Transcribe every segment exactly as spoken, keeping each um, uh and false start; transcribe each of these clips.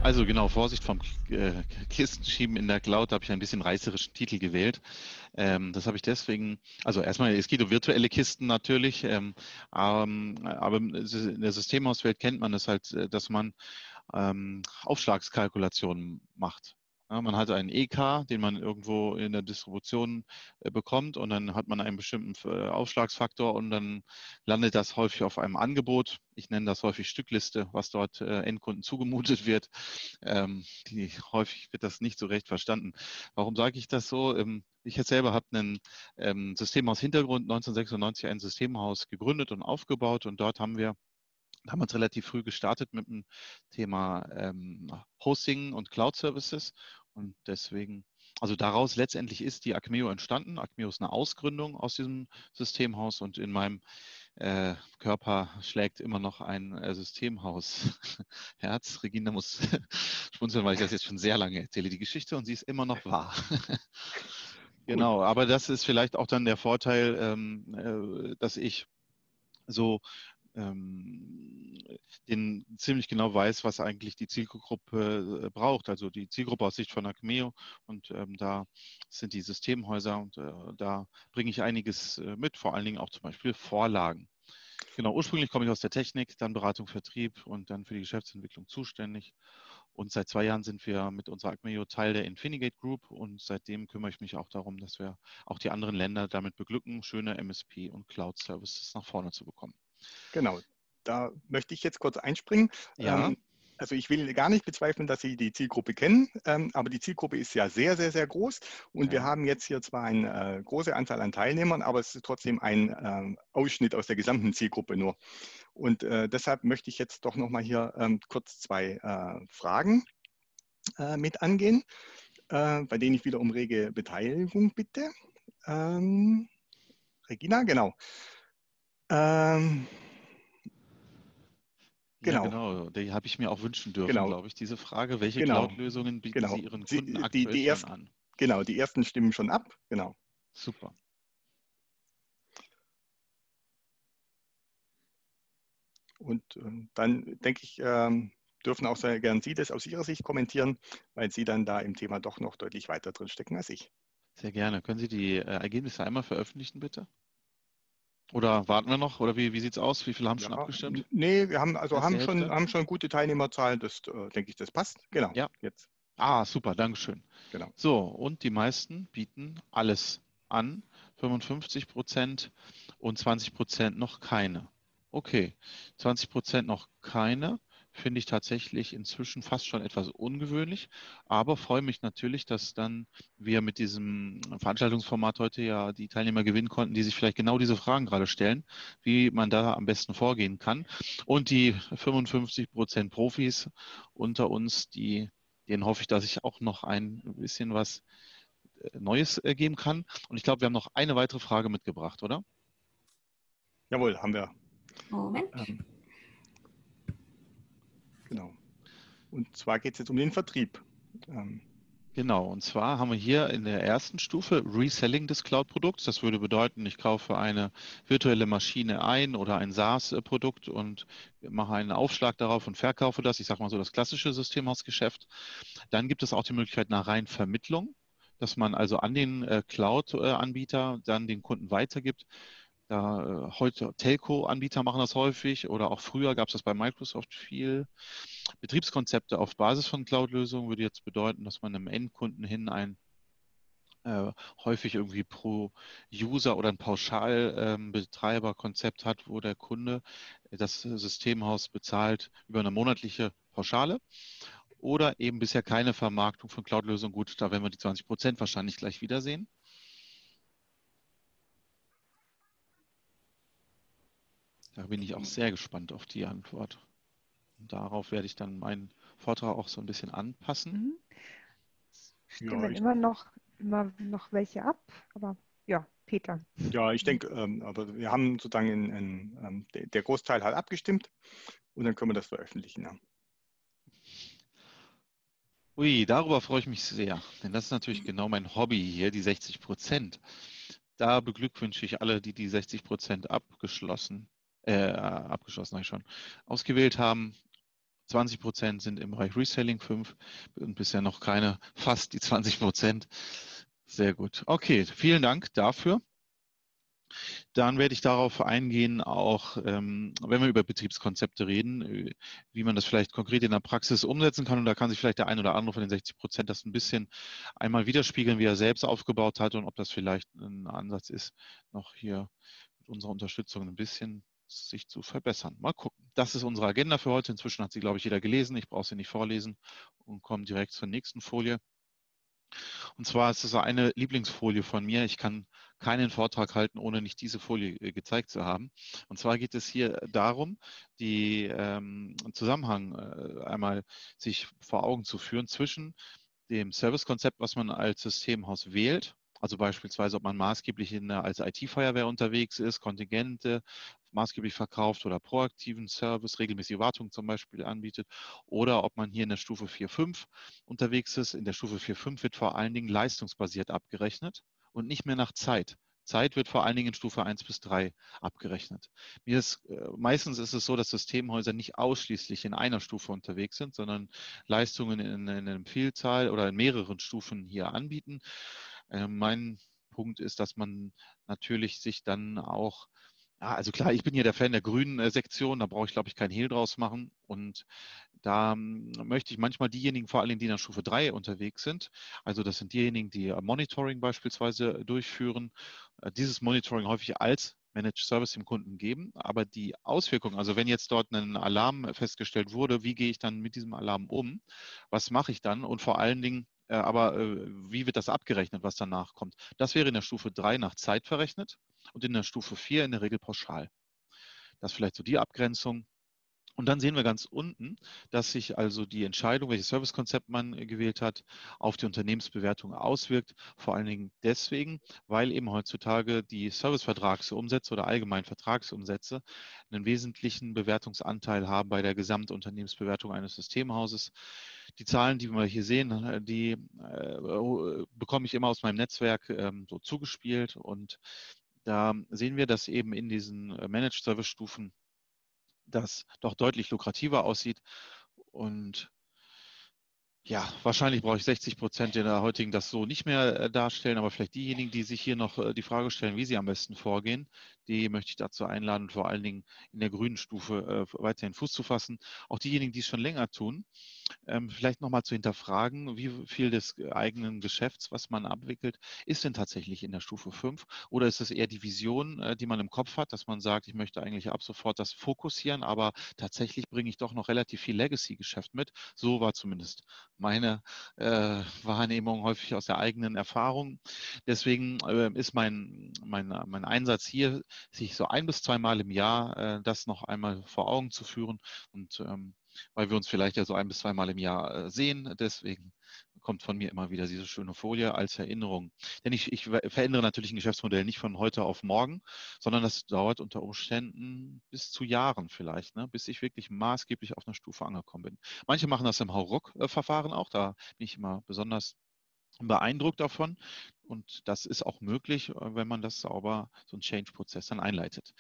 Also genau, Vorsicht vom äh, Kistenschieben in der Cloud, da habe ich ein bisschen reißerischen Titel gewählt. Ähm, das habe ich deswegen, also erstmal, es geht um virtuelle Kisten natürlich, ähm, ähm, aber in der Systemhauswelt kennt man es halt, äh, dass man ähm, Aufschlagskalkulationen macht. Ja, man hat einen E K, den man irgendwo in der Distribution äh, bekommt und dann hat man einen bestimmten äh, Aufschlagsfaktor und dann landet das häufig auf einem Angebot. Ich nenne das häufig Stückliste, was dort äh, Endkunden zugemutet wird. Ähm, die, häufig wird das nicht so recht verstanden. Warum sage ich das so? Ähm, ich jetzt selber habe ein ähm, Systemhaus-Hintergrund, neunzehnhundertsechsundneunzig ein Systemhaus gegründet und aufgebaut und dort haben wir Da haben wir uns relativ früh gestartet mit dem Thema ähm, Hosting und Cloud Services. Und deswegen, also daraus letztendlich ist die Acmeo entstanden. Acmeo ist eine Ausgründung aus diesem Systemhaus und in meinem äh, Körper schlägt immer noch ein äh, Systemhaus-Herz. Regina muss schmunzeln, weil ich das jetzt schon sehr lange erzähle, die Geschichte, und sie ist immer noch wahr. Gut. Genau, aber das ist vielleicht auch dann der Vorteil, ähm, äh, dass ich so ähm, den ziemlich genau weiß, was eigentlich die Zielgruppe äh, braucht. Also die Zielgruppe aus Sicht von Acmeo, und ähm, da sind die Systemhäuser, und äh, da bringe ich einiges äh, mit, vor allen Dingen auch zum Beispiel Vorlagen. Genau, ursprünglich komme ich aus der Technik, dann Beratung, Vertrieb und dann für die Geschäftsentwicklung zuständig. Und seit zwei Jahren sind wir mit unserer Acmeo Teil der Infinigate Group, und seitdem kümmere ich mich auch darum, dass wir auch die anderen Länder damit beglücken, schöne M S P und Cloud Services nach vorne zu bekommen. Genau, da möchte ich jetzt kurz einspringen. Ja. Ähm, also ich will gar nicht bezweifeln, dass Sie die Zielgruppe kennen, ähm, aber die Zielgruppe ist ja sehr, sehr, sehr groß und wir Ja. haben jetzt hier zwar eine äh, große Anzahl an Teilnehmern, aber es ist trotzdem ein ähm, Ausschnitt aus der gesamten Zielgruppe nur. Und äh, deshalb möchte ich jetzt doch nochmal hier ähm, kurz zwei äh, Fragen äh, mit angehen, äh, bei denen ich wieder um rege Beteiligung bitte. Ähm, Regina, genau. Ähm, Ja, genau, genau. Die habe ich mir auch wünschen dürfen, genau. glaube ich, diese Frage. Welche Genau, Cloud-Lösungen bieten Sie genau. Ihren Kunden Sie, die, aktuell die schon ersten, an? genau, die ersten stimmen schon ab, genau. Super. Und ähm, dann denke ich, ähm, dürfen auch sehr gern Sie das aus Ihrer Sicht kommentieren, weil Sie dann da im Thema doch noch deutlich weiter drin stecken als ich. Sehr gerne. Können Sie die äh, Ergebnisse einmal veröffentlichen, bitte? Oder warten wir noch? Oder wie, wie sieht es aus? Wie viele haben schon Ja, abgestimmt? nee, wir haben also Erste haben schon, Hälfte? haben schon gute Teilnehmerzahlen, das äh, denke ich, das passt. Genau, Ja. jetzt, Ah, super, Dankeschön. genau. So, und die meisten bieten alles an. fünfundfünfzig Prozent und zwanzig Prozent noch keine. Okay, zwanzig Prozent noch keine finde ich tatsächlich inzwischen fast schon etwas ungewöhnlich, aber freue mich natürlich, dass dann wir mit diesem Veranstaltungsformat heute ja die Teilnehmer gewinnen konnten, die sich vielleicht genau diese Fragen gerade stellen, wie man da am besten vorgehen kann. Und die fünfundfünfzig Prozent Profis unter uns, die denen hoffe ich, dass ich auch noch ein bisschen was äh, Neues äh, geben kann. Und ich glaube, wir haben noch eine weitere Frage mitgebracht, oder? Jawohl, haben wir. Moment. Ähm, genau. Und zwar geht es jetzt um den Vertrieb. Ähm, Genau, und zwar haben wir hier in der ersten Stufe Reselling des Cloud-Produkts. Das würde bedeuten, ich kaufe eine virtuelle Maschine ein oder ein SaaS-Produkt und mache einen Aufschlag darauf und verkaufe das. Ich sage mal so das klassische Systemhausgeschäft. Dann gibt es auch die Möglichkeit nach rein Vermittlung, dass man also an den äh, Cloud-Anbieter dann den Kunden weitergibt. Da äh, heute Telco-Anbieter machen das häufig oder auch früher gab es das bei Microsoft viel. Betriebskonzepte auf Basis von Cloud-Lösungen würde jetzt bedeuten, dass man einem Endkunden hin ein äh, häufig irgendwie pro User oder ein Pauschalbetreiberkonzept ähm, hat, wo der Kunde das Systemhaus bezahlt über eine monatliche Pauschale. Oder eben bisher keine Vermarktung von Cloud-Lösungen. Gut, da werden wir die zwanzig Prozent wahrscheinlich gleich wiedersehen. Da bin ich auch sehr gespannt auf die Antwort. Und darauf werde ich dann meinen Vortrag auch so ein bisschen anpassen. Mhm. ja, Stimmen ich, immer noch, immer noch welche ab, aber ja, Peter. ja, ich denke, ähm, aber wir haben sozusagen in, in, ähm, der, der Großteil hat abgestimmt und dann können wir das veröffentlichen. Ja. Ui, darüber freue ich mich sehr, denn das ist natürlich genau mein Hobby hier, die sechzig Prozent. Da beglückwünsche ich alle, die die sechzig Prozent abgeschlossen, äh, abgeschlossen habe ich schon, ausgewählt haben zwanzig Prozent sind im Bereich Reselling, fünf und bisher noch keine, fast die zwanzig Prozent. Sehr gut. Okay, vielen Dank dafür. Dann werde ich darauf eingehen, auch ähm, wenn wir über Betriebskonzepte reden, wie man das vielleicht konkret in der Praxis umsetzen kann. Und da kann sich vielleicht der ein oder andere von den sechzig Prozent das ein bisschen einmal widerspiegeln, wie er selbst aufgebaut hat und ob das vielleicht ein Ansatz ist, noch hier mit unserer Unterstützung ein bisschen sich zu verbessern. Mal gucken. Das ist unsere Agenda für heute. Inzwischen hat sie, glaube ich, jeder gelesen. Ich brauche sie nicht vorlesen und komme direkt zur nächsten Folie. Und zwar ist es eine Lieblingsfolie von mir. Ich kann keinen Vortrag halten, ohne nicht diese Folie gezeigt zu haben. Und zwar geht es hier darum, die ähm, Zusammenhang äh, einmal sich vor Augen zu führen zwischen dem Servicekonzept, was man als Systemhaus wählt. Also beispielsweise, ob man maßgeblich in der, als I T-Feuerwehr unterwegs ist, Kontingente maßgeblich verkauft oder proaktiven Service, regelmäßige Wartung zum Beispiel anbietet, oder ob man hier in der Stufe vier Punkt fünf unterwegs ist. In der Stufe vier Punkt fünf wird vor allen Dingen leistungsbasiert abgerechnet und nicht mehr nach Zeit. Zeit wird vor allen Dingen in Stufe eins bis drei abgerechnet. Mir ist, äh, meistens ist es so, dass Systemhäuser nicht ausschließlich in einer Stufe unterwegs sind, sondern Leistungen in, in einer Vielzahl oder in mehreren Stufen hier anbieten. Äh, mein Punkt ist, dass man natürlich sich dann auch, ja, also klar, ich bin hier der Fan der grünen äh, Sektion, da brauche ich, glaube ich, keinen Hehl draus machen. Und da ähm, möchte ich manchmal diejenigen, vor allem die in der Stufe drei unterwegs sind, also das sind diejenigen, die äh, Monitoring beispielsweise durchführen, äh, dieses Monitoring häufig als Managed Service dem Kunden geben, aber die Auswirkungen, also wenn jetzt dort ein Alarm festgestellt wurde, wie gehe ich dann mit diesem Alarm um, was mache ich dann und vor allen Dingen, äh, aber äh, wie wird das abgerechnet, was danach kommt? Das wäre in der Stufe drei nach Zeit verrechnet und in der Stufe vier in der Regel pauschal. Das ist vielleicht so die Abgrenzung. Und dann sehen wir ganz unten, dass sich also die Entscheidung, welches Servicekonzept man gewählt hat, auf die Unternehmensbewertung auswirkt. Vor allen Dingen deswegen, weil eben heutzutage die Servicevertragsumsätze oder allgemeinen Vertragsumsätze einen wesentlichen Bewertungsanteil haben bei der Gesamtunternehmensbewertung eines Systemhauses. Die Zahlen, die wir hier sehen, die äh, bekomme ich immer aus meinem Netzwerk ähm, so zugespielt. Und da sehen wir, dass eben in diesen Managed Service Stufen das doch deutlich lukrativer aussieht. Und ja, wahrscheinlich brauche ich sechzig Prozent in der heutigen das so nicht mehr äh, darstellen, aber vielleicht diejenigen, die sich hier noch äh, die Frage stellen, wie sie am besten vorgehen, die möchte ich dazu einladen, vor allen Dingen in der grünen Stufe äh, weiterhin Fuß zu fassen. Auch diejenigen, die es schon länger tun, ähm, vielleicht nochmal zu hinterfragen, wie viel des eigenen Geschäfts, was man abwickelt, ist denn tatsächlich in der Stufe fünf oder ist es eher die Vision, äh, die man im Kopf hat, dass man sagt, ich möchte eigentlich ab sofort das fokussieren, aber tatsächlich bringe ich doch noch relativ viel Legacy-Geschäft mit. So war zumindest meine äh, Wahrnehmung häufig aus der eigenen Erfahrung. Deswegen äh, ist mein, mein, mein Einsatz hier, sich so ein bis zweimal im Jahr äh, das noch einmal vor Augen zu führen und ähm, weil wir uns vielleicht ja so ein bis zweimal im Jahr äh, sehen. Deswegen kommt von mir immer wieder diese schöne Folie als Erinnerung. Denn ich, ich verändere natürlich ein Geschäftsmodell nicht von heute auf morgen, sondern das dauert unter Umständen bis zu Jahren vielleicht, ne, bis ich wirklich maßgeblich auf einer Stufe angekommen bin. Manche machen das im Hauruck-Verfahren auch, da bin ich immer besonders beeindruckt davon. Und das ist auch möglich, wenn man das sauber, so einen Change-Prozess dann einleitet.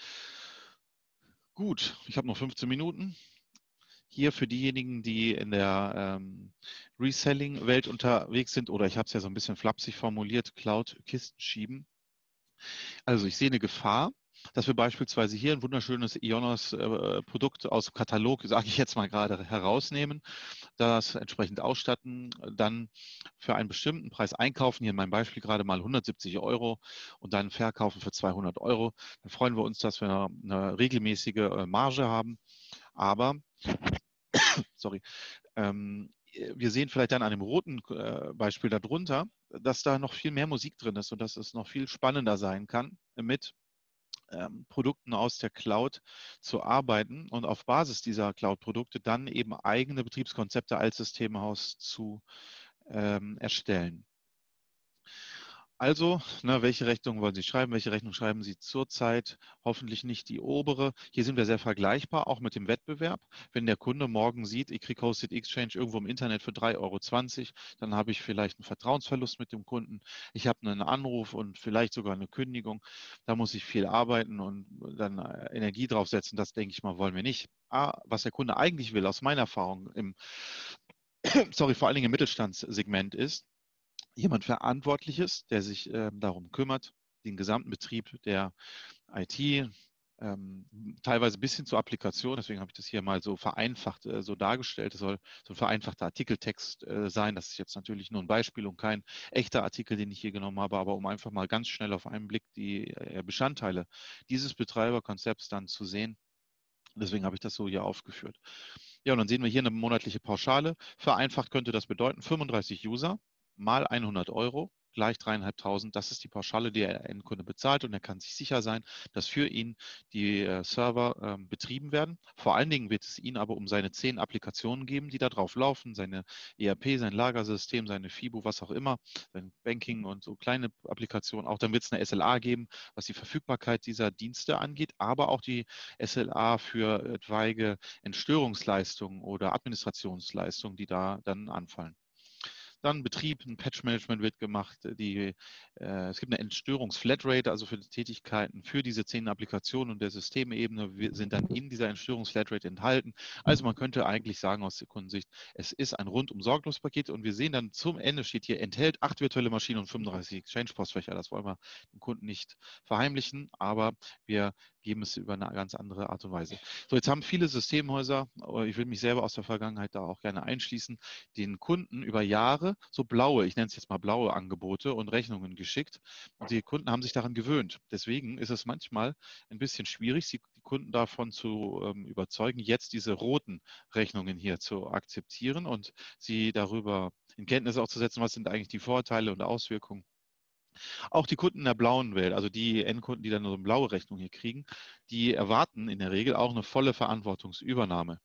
Gut, ich habe noch fünfzehn Minuten. Hier für diejenigen, die in der ähm, Reselling-Welt unterwegs sind, oder ich habe es ja so ein bisschen flapsig formuliert, Cloud-Kisten schieben. Also ich sehe eine Gefahr, dass wir beispielsweise hier ein wunderschönes Ionos-Produkt äh, aus dem Katalog, sage ich jetzt mal gerade, herausnehmen, das entsprechend ausstatten, dann für einen bestimmten Preis einkaufen, hier in meinem Beispiel gerade mal hundertsiebzig Euro und dann verkaufen für zweihundert Euro. Dann freuen wir uns, dass wir eine, eine regelmäßige äh, Marge haben. Aber sorry, ähm, wir sehen vielleicht dann an dem roten äh, Beispiel darunter, dass da noch viel mehr Musik drin ist und dass es noch viel spannender sein kann, mit ähm, Produkten aus der Cloud zu arbeiten und auf Basis dieser Cloud-Produkte dann eben eigene Betriebskonzepte als Systemhaus zu ähm, erstellen. Also, ne, welche Rechnung wollen Sie schreiben? Welche Rechnung schreiben Sie zurzeit? Hoffentlich nicht die obere. Hier sind wir sehr vergleichbar, auch mit dem Wettbewerb. Wenn der Kunde morgen sieht, ich kriege Hosted Exchange irgendwo im Internet für drei Euro zwanzig, dann habe ich vielleicht einen Vertrauensverlust mit dem Kunden. Ich habe einen Anruf und vielleicht sogar eine Kündigung. Da muss ich viel arbeiten und dann Energie draufsetzen. Das, denke ich mal, wollen wir nicht. A, was der Kunde eigentlich will, aus meiner Erfahrung im, sorry, vor allen Dingen im Mittelstandssegment ist, jemand Verantwortliches, der sich äh, darum kümmert, den gesamten Betrieb der I T, ähm, teilweise bis hin zur Applikation, deswegen habe ich das hier mal so vereinfacht äh, so dargestellt. Es soll so ein vereinfachter Artikeltext äh, sein. Das ist jetzt natürlich nur ein Beispiel und kein echter Artikel, den ich hier genommen habe, aber um einfach mal ganz schnell auf einen Blick die äh, Bestandteile dieses Betreiberkonzepts dann zu sehen. Deswegen habe ich das so hier aufgeführt. Ja, und dann sehen wir hier eine monatliche Pauschale. Vereinfacht könnte das bedeuten, fünfunddreißig User mal hundert Euro gleich dreieinhalbtausend. Das ist die Pauschale, die der Endkunde bezahlt, und er kann sich sicher sein, dass für ihn die äh, Server ähm, betrieben werden. Vor allen Dingen wird es ihn aber um seine zehn Applikationen geben, die da drauf laufen, seine E R P, sein Lagersystem, seine FIBO, was auch immer, sein Banking und so kleine Applikationen. Auch dann wird es eine S L A geben, was die Verfügbarkeit dieser Dienste angeht, aber auch die S L A für etwaige Entstörungsleistungen oder Administrationsleistungen, die da dann anfallen. Dann Betrieb, ein Patch-Management wird gemacht. Die, äh, es gibt eine Entstörungs-Flatrate, also für die Tätigkeiten für diese zehn Applikationen und der Systemebene sind dann in dieser Entstörungs-Flatrate enthalten. Also man könnte eigentlich sagen aus der Kundensicht, es ist ein rundum sorglos Paket, und wir sehen dann zum Ende steht hier, enthält acht virtuelle Maschinen und fünfunddreißig Exchange-Postfächer. Das wollen wir dem Kunden nicht verheimlichen, aber wir geben es über eine ganz andere Art und Weise. So, jetzt haben viele Systemhäuser, ich will mich selber aus der Vergangenheit da auch gerne einschließen, den Kunden über Jahre so blaue, ich nenne es jetzt mal blaue Angebote und Rechnungen geschickt. Und die Kunden haben sich daran gewöhnt. Deswegen ist es manchmal ein bisschen schwierig, die Kunden davon zu ähm, überzeugen, jetzt diese roten Rechnungen hier zu akzeptieren und sie darüber in Kenntnis auch zu setzen, was sind eigentlich die Vorteile und Auswirkungen. Auch die Kunden in der blauen Welt, also die Endkunden, die dann so eine blaue Rechnung hier kriegen, die erwarten in der Regel auch eine volle Verantwortungsübernahme.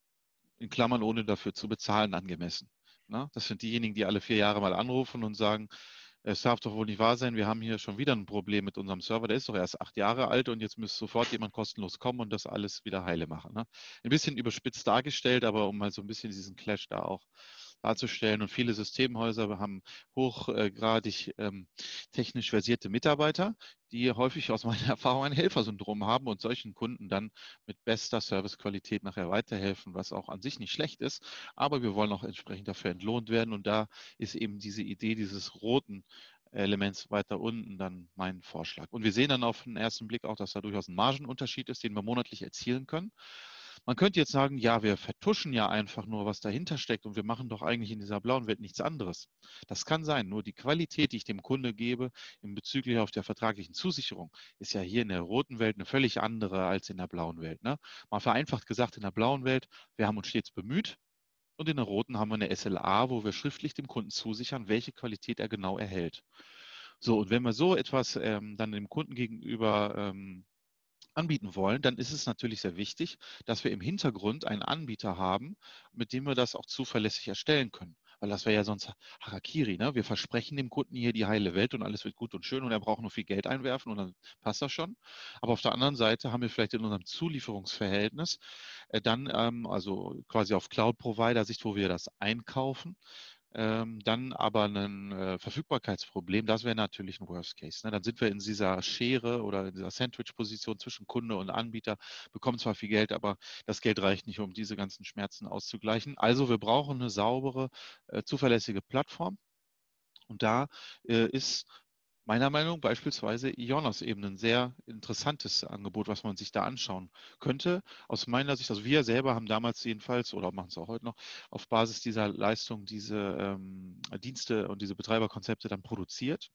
In Klammern, ohne dafür zu bezahlen, angemessen. Na, das sind diejenigen, die alle vier Jahre mal anrufen und sagen, es darf doch wohl nicht wahr sein, wir haben hier schon wieder ein Problem mit unserem Server, der ist doch erst acht Jahre alt und jetzt müsste sofort jemand kostenlos kommen und das alles wieder heile machen. Ne? Ein bisschen überspitzt dargestellt, aber um mal so ein bisschen diesen Clash da auch darzustellen. Und viele Systemhäuser haben hochgradig ähm, technisch versierte Mitarbeiter, die häufig aus meiner Erfahrung ein Helfersyndrom haben und solchen Kunden dann mit bester Servicequalität nachher weiterhelfen, was auch an sich nicht schlecht ist. Aber wir wollen auch entsprechend dafür entlohnt werden. Und da ist eben diese Idee dieses roten Elements weiter unten dann mein Vorschlag. Und wir sehen dann auf den ersten Blick auch, dass da durchaus ein Margenunterschied ist, den wir monatlich erzielen können. Man könnte jetzt sagen, ja, wir vertuschen ja einfach nur, was dahinter steckt, und wir machen doch eigentlich in dieser blauen Welt nichts anderes. Das kann sein, nur die Qualität, die ich dem Kunde gebe, in bezüglich auf der vertraglichen Zusicherung, ist ja hier in der roten Welt eine völlig andere als in der blauen Welt. Ne? Mal vereinfacht gesagt, in der blauen Welt, wir haben uns stets bemüht, und in der roten haben wir eine S L A, wo wir schriftlich dem Kunden zusichern, welche Qualität er genau erhält. So, und wenn wir so etwas ähm, dann dem Kunden gegenüber ähm, anbieten wollen, dann ist es natürlich sehr wichtig, dass wir im Hintergrund einen Anbieter haben, mit dem wir das auch zuverlässig erstellen können. Weil das wäre ja sonst Harakiri. Ne? Wir versprechen dem Kunden hier die heile Welt und alles wird gut und schön und er braucht nur viel Geld einwerfen und dann passt das schon. Aber auf der anderen Seite haben wir vielleicht in unserem Zulieferungsverhältnis äh, dann, ähm, also quasi auf Cloud-Provider-Sicht, wo wir das einkaufen, ähm, dann aber ein äh, Verfügbarkeitsproblem, das wäre natürlich ein Worst Case. Ne? Dann sind wir in dieser Schere oder in dieser Sandwich-Position zwischen Kunde und Anbieter, bekommen zwar viel Geld, aber das Geld reicht nicht, um diese ganzen Schmerzen auszugleichen. Also wir brauchen eine saubere, äh, zuverlässige Plattform. Und da äh, ist meiner Meinung nach beispielsweise Ionos eben ein sehr interessantes Angebot, was man sich da anschauen könnte. Aus meiner Sicht, also wir selber haben damals jedenfalls oder machen es auch heute noch auf Basis dieser Leistung diese ähm, Dienste und diese Betreiberkonzepte dann produziert.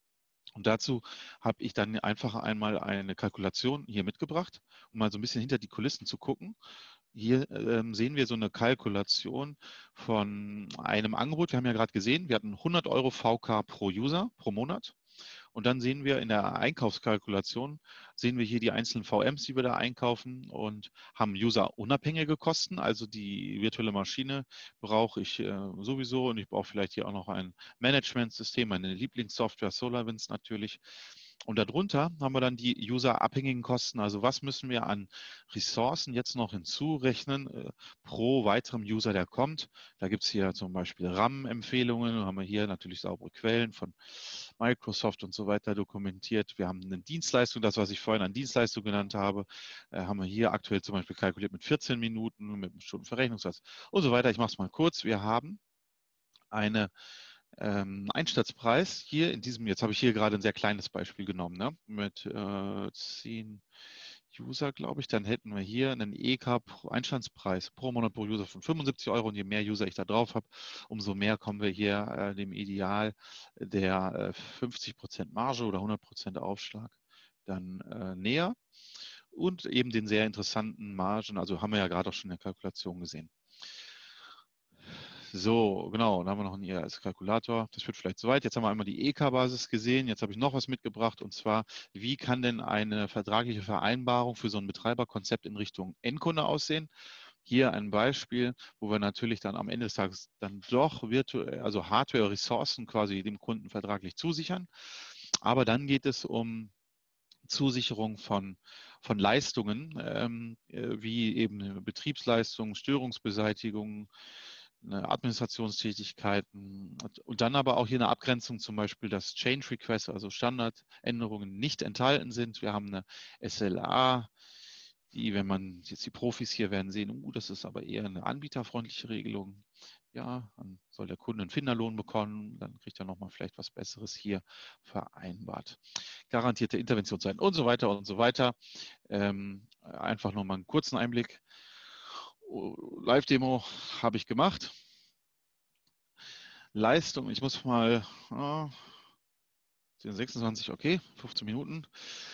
Und dazu habe ich dann einfach einmal eine Kalkulation hier mitgebracht, um mal so ein bisschen hinter die Kulissen zu gucken. Hier ähm, sehen wir so eine Kalkulation von einem Angebot. Wir haben ja gerade gesehen, wir hatten hundert Euro V K pro User pro Monat. Und dann sehen wir in der Einkaufskalkulation, sehen wir hier die einzelnen V Ms, die wir da einkaufen, und haben user-unabhängige Kosten. Also die virtuelle Maschine brauche ich äh, sowieso, und ich brauche vielleicht hier auch noch ein Managementsystem, meine Lieblingssoftware SolarWinds natürlich. Und darunter haben wir dann die userabhängigen Kosten. Also was müssen wir an Ressourcen jetzt noch hinzurechnen äh, pro weiterem User, der kommt. Da gibt es hier zum Beispiel RAM-Empfehlungen. Da haben wir hier natürlich saubere Quellen von Microsoft und so weiter dokumentiert. Wir haben eine Dienstleistung, das, was ich vorhin an Dienstleistung genannt habe, äh, haben wir hier aktuell zum Beispiel kalkuliert mit vierzehn Minuten, mit einem Stundenverrechnungssatz und so weiter. Ich mache es mal kurz. Wir haben eine Ähm, Einsatzpreis hier in diesem, jetzt habe ich hier gerade ein sehr kleines Beispiel genommen, ne? Mit äh, zehn User, glaube ich, dann hätten wir hier einen E K-Einstandspreis pro Monat pro User von fünfundsiebzig Euro und je mehr User ich da drauf habe, umso mehr kommen wir hier äh, dem Ideal der äh, fünfzig Prozent Marge oder hundert Prozent Aufschlag dann äh, näher und eben den sehr interessanten Margen, also haben wir ja gerade auch schon in der Kalkulation gesehen. So, genau, dann haben wir noch einen I R S-Kalkulator. Das wird vielleicht soweit. Jetzt haben wir einmal die E K-Basis gesehen. Jetzt habe ich noch was mitgebracht und zwar, wie kann denn eine vertragliche Vereinbarung für so ein Betreiberkonzept in Richtung Endkunde aussehen? Hier ein Beispiel, wo wir natürlich dann am Ende des Tages dann doch virtuell, also Hardware-Ressourcen quasi dem Kunden vertraglich zusichern. Aber dann geht es um Zusicherung von, von Leistungen, ähm, wie eben Betriebsleistungen, Störungsbeseitigung, Administrationstätigkeiten und dann aber auch hier eine Abgrenzung, zum Beispiel, dass Change Requests, also Standardänderungen, nicht enthalten sind. Wir haben eine S L A, die, wenn man jetzt die Profis hier werden sehen, uh, das ist aber eher eine anbieterfreundliche Regelung. Ja, dann soll der Kunde einen Finderlohn bekommen, dann kriegt er nochmal vielleicht was Besseres hier vereinbart. Garantierte Interventionszeit und so weiter und so weiter. Ähm, einfach nochmal einen kurzen Einblick. Live-Demo habe ich gemacht. Leistung, ich muss mal oh, sechsundzwanzig, okay, fünfzehn Minuten.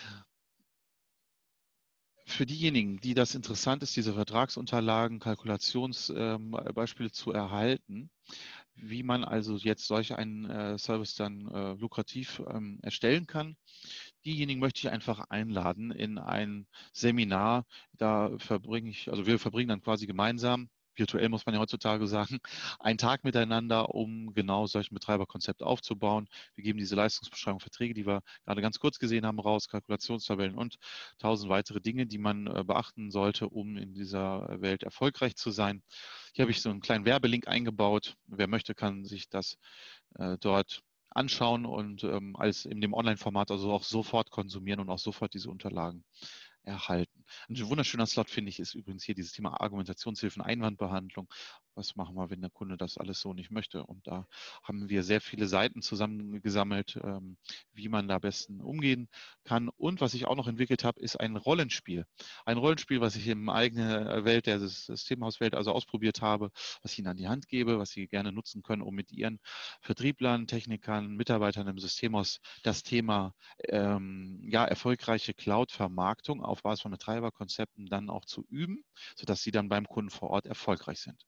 Für diejenigen, die das interessant ist, diese Vertragsunterlagen, Kalkulationsbeispiele ähm, zu erhalten, wie man also jetzt solch einen äh, Service dann äh, lukrativ ähm, erstellen kann, diejenigen möchte ich einfach einladen in ein Seminar. Da verbringe ich, also wir verbringen dann quasi gemeinsam, virtuell muss man ja heutzutage sagen, einen Tag miteinander, um genau solch ein Betreiberkonzept aufzubauen. Wir geben diese Leistungsbeschreibung, Verträge, die wir gerade ganz kurz gesehen haben, raus, Kalkulationstabellen und tausend weitere Dinge, die man äh, beachten sollte, um in dieser Welt erfolgreich zu sein. Hier habe ich so einen kleinen Werbelink eingebaut. Wer möchte, kann sich das äh, dort anschauen und ähm, als in dem Online-Format also auch sofort konsumieren und auch sofort diese Unterlagen erhalten. Ein wunderschöner Slot, finde ich, ist übrigens hier dieses Thema Argumentationshilfen, Einwandbehandlung. Was machen wir, wenn der Kunde das alles so nicht möchte? Und da haben wir sehr viele Seiten zusammengesammelt, ähm, wie man da am besten umgehen kann. Und was ich auch noch entwickelt habe, ist ein Rollenspiel. Ein Rollenspiel, was ich in eigener Welt, der Systemhauswelt also ausprobiert habe, was ich Ihnen an die Hand gebe, was Sie gerne nutzen können, um mit Ihren Vertrieblern, Technikern, Mitarbeitern im Systemhaus das Thema ähm, ja, erfolgreiche Cloud-Vermarktung auf Basis von Betreiberkonzepten dann auch zu üben, sodass sie dann beim Kunden vor Ort erfolgreich sind.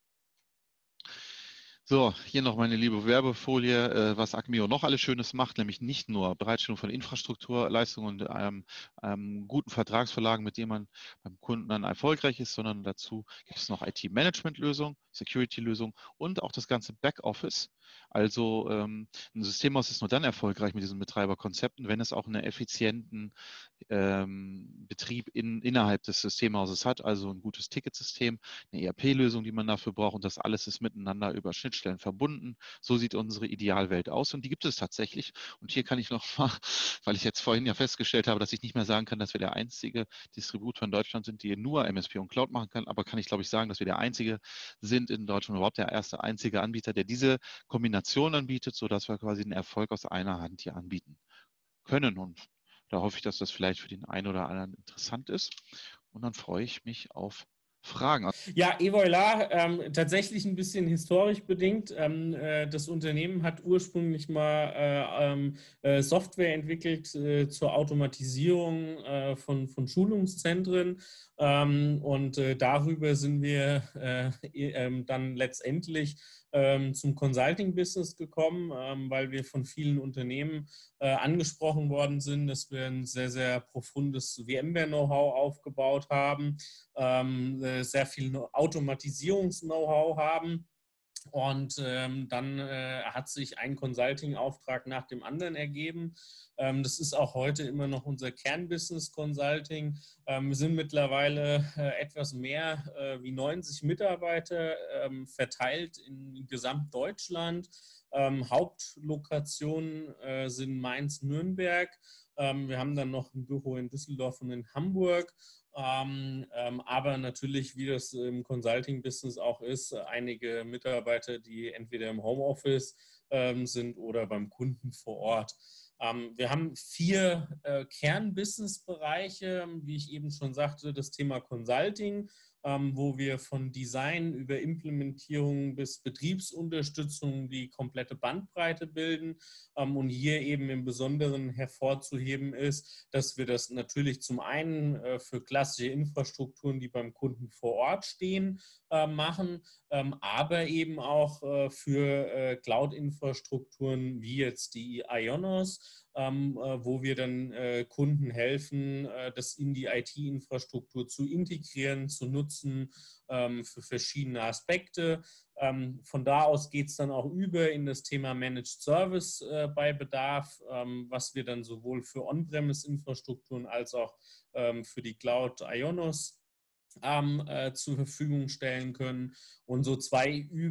So, hier noch meine liebe Werbefolie, äh, was Acmeo noch alles Schönes macht, nämlich nicht nur Bereitstellung von Infrastrukturleistungen und ähm, ähm, guten Vertragsverlagen, mit denen man beim Kunden dann erfolgreich ist, sondern dazu gibt es noch I T-Management-Lösungen, Security-Lösungen und auch das ganze Backoffice. Also ähm, ein Systemhaus ist nur dann erfolgreich mit diesen Betreiberkonzepten, wenn es auch einen effizienten ähm, Betrieb in, innerhalb des Systemhauses hat, also ein gutes Ticketsystem, eine E R P-Lösung, die man dafür braucht und das alles ist miteinander über Schnittstellen verbunden. So sieht unsere Idealwelt aus und die gibt es tatsächlich. Und hier kann ich noch mal, weil ich jetzt vorhin ja festgestellt habe, dass ich nicht mehr sagen kann, dass wir der einzige Distributor in Deutschland sind, die nur M S P und Cloud machen kann, aber kann ich glaube ich sagen, dass wir der einzige sind in Deutschland, überhaupt der erste einzige Anbieter, der diese Kombination anbietet, sodass wir quasi den Erfolg aus einer Hand hier anbieten können. Und da hoffe ich, dass das vielleicht für den einen oder anderen interessant ist. Und dann freue ich mich auf Fragen. Ja, Evoilar, ähm, tatsächlich ein bisschen historisch bedingt. Ähm, äh, das Unternehmen hat ursprünglich mal äh, ähm, äh, Software entwickelt äh, zur Automatisierung äh, von, von Schulungszentren. Ähm, und äh, darüber sind wir äh, äh, dann letztendlich ähm, zum Consulting-Business gekommen, ähm, weil wir von vielen Unternehmen äh, angesprochen worden sind, dass wir ein sehr, sehr profundes VMware-Know-how aufgebaut haben, ähm, sehr viel Automatisierungs-Know-how haben Und ähm, dann äh, hat sich ein Consulting-Auftrag nach dem anderen ergeben. Ähm, das ist auch heute immer noch unser Kernbusiness Consulting. Ähm, wir sind mittlerweile äh, etwas mehr äh, wie neunzig Mitarbeiter ähm, verteilt in Gesamtdeutschland. Ähm, Hauptlokationen äh, sind Mainz-Nürnberg. Ähm, wir haben dann noch ein Büro in Düsseldorf und in Hamburg. Ähm, ähm, aber natürlich, wie das im Consulting-Business auch ist, einige Mitarbeiter, die entweder im Homeoffice ähm, sind oder beim Kunden vor Ort. Ähm, wir haben vier äh, Kern-Business-Bereiche, wie ich eben schon sagte, das Thema Consulting, ähm, wo wir von Design über Implementierung bis Betriebsunterstützung die komplette Bandbreite bilden. Ähm, und hier eben im Besonderen hervorzuheben ist, dass wir das natürlich zum einen äh, für klassische Infrastrukturen, die beim Kunden vor Ort stehen, äh, machen, ähm, aber eben auch äh, für äh, Cloud-Infrastrukturen wie jetzt die Ionos, ähm, äh, wo wir dann äh, Kunden helfen, äh, das in die I T-Infrastruktur zu integrieren, zu nutzen ähm, für verschiedene Aspekte. Ähm, von da aus geht es dann auch über in das Thema Managed Service äh, bei Bedarf, ähm, was wir dann sowohl für On-Premise-Infrastrukturen als auch ähm, für die Cloud Ionos ähm, äh, zur Verfügung stellen können. Und so zwei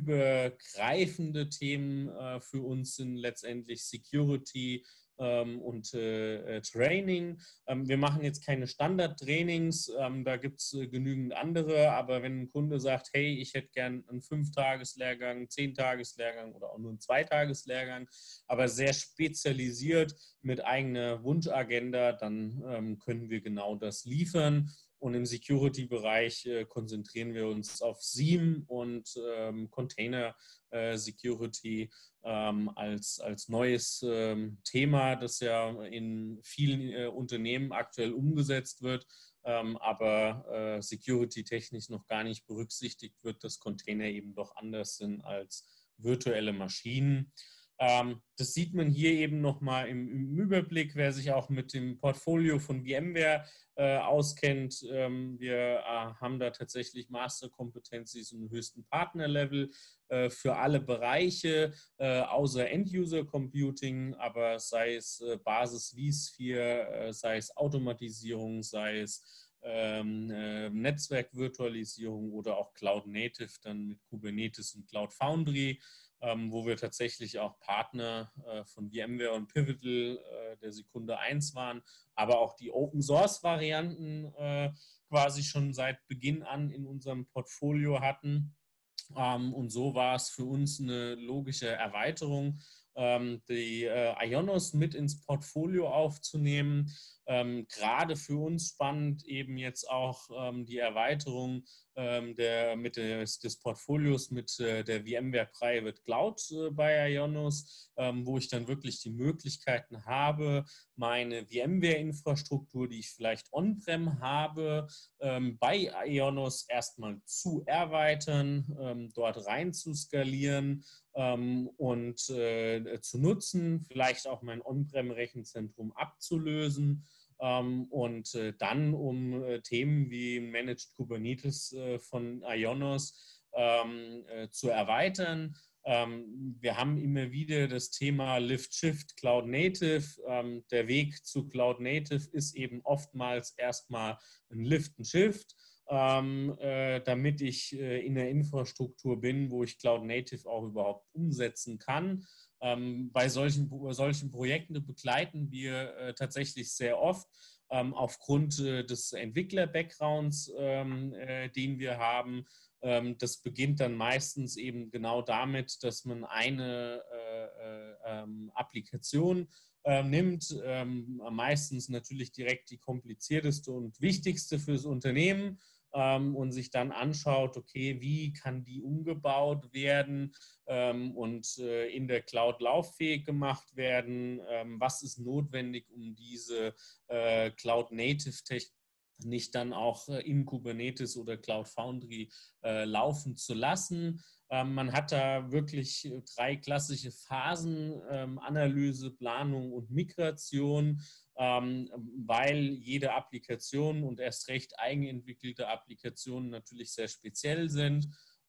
übergreifende Themen äh, für uns sind letztendlich Security ähm, und äh, Training. Ähm, wir machen jetzt keine Standard-Trainings, ähm, da gibt es äh, genügend andere, aber wenn ein Kunde sagt, hey, ich hätte gern einen Fünf-Tages-Lehrgang, einen Zehn-Tages-Lehrgang oder auch nur einen Zwei-Tages-Lehrgang, aber sehr spezialisiert mit eigener Wunschagenda, dann ähm, können wir genau das liefern. Und im Security-Bereich äh, konzentrieren wir uns auf SIEM und ähm, Container äh, Security ähm, als, als neues ähm, Thema, das ja in vielen äh, Unternehmen aktuell umgesetzt wird, ähm, aber äh, security-technisch noch gar nicht berücksichtigt wird, dass Container eben doch anders sind als virtuelle Maschinen. Ähm, das sieht man hier eben nochmal im, im Überblick, wer sich auch mit dem Portfolio von VMware äh, auskennt. Ähm, wir äh, haben da tatsächlich Masterkompetenz im höchsten Partnerlevel äh, für alle Bereiche, äh, außer End-User-Computing, aber sei es äh, Basis vSphere, äh, sei es Automatisierung, sei es ähm, äh, Netzwerkvirtualisierung oder auch Cloud Native, dann mit Kubernetes und Cloud Foundry, ähm, wo wir tatsächlich auch Partner äh, von VMware und Pivotal äh, der Sekunde eins waren, aber auch die Open-Source-Varianten äh, quasi schon seit Beginn an in unserem Portfolio hatten. Ähm, und so war es für uns eine logische Erweiterung, ähm, die äh, Ionos mit ins Portfolio aufzunehmen. Ähm, gerade für uns spannend eben jetzt auch ähm, die Erweiterung ähm, der, mit des, des Portfolios mit äh, der VMware Private Cloud äh, bei Ionos, ähm, wo ich dann wirklich die Möglichkeiten habe, meine VMware-Infrastruktur, die ich vielleicht on-prem habe, ähm, bei Ionos erstmal zu erweitern, ähm, dort rein zu skalieren ähm, und äh, zu nutzen, vielleicht auch mein On-Prem-Rechenzentrum abzulösen ähm, und äh, dann um äh, Themen wie Managed Kubernetes äh, von Ionos ähm, äh, zu erweitern. Ähm, wir haben immer wieder das Thema Lift Shift Cloud Native. Ähm, der Weg zu Cloud Native ist eben oftmals erstmal ein Lift and Shift, ähm, äh, damit ich äh, in der Infrastruktur bin, wo ich Cloud Native auch überhaupt umsetzen kann. Ähm, bei solchen, solchen Projekten begleiten wir äh, tatsächlich sehr oft ähm, aufgrund äh, des Entwickler-Backgrounds, ähm, äh, den wir haben. Ähm, das beginnt dann meistens eben genau damit, dass man eine äh, äh, ähm, Applikation äh, nimmt, ähm, meistens natürlich direkt die komplizierteste und wichtigste fürs Unternehmen, ähm, und sich dann anschaut, okay, wie kann die umgebaut werden ähm, und äh, in der Cloud lauffähig gemacht werden, ähm, was ist notwendig, um diese äh, Cloud-Native-Technologie nicht dann auch in Kubernetes oder Cloud Foundry äh, laufen zu lassen. Ähm, man hat da wirklich drei klassische Phasen, ähm, Analyse, Planung und Migration, ähm, weil jede Applikation und erst recht eigenentwickelte Applikationen natürlich sehr speziell sind.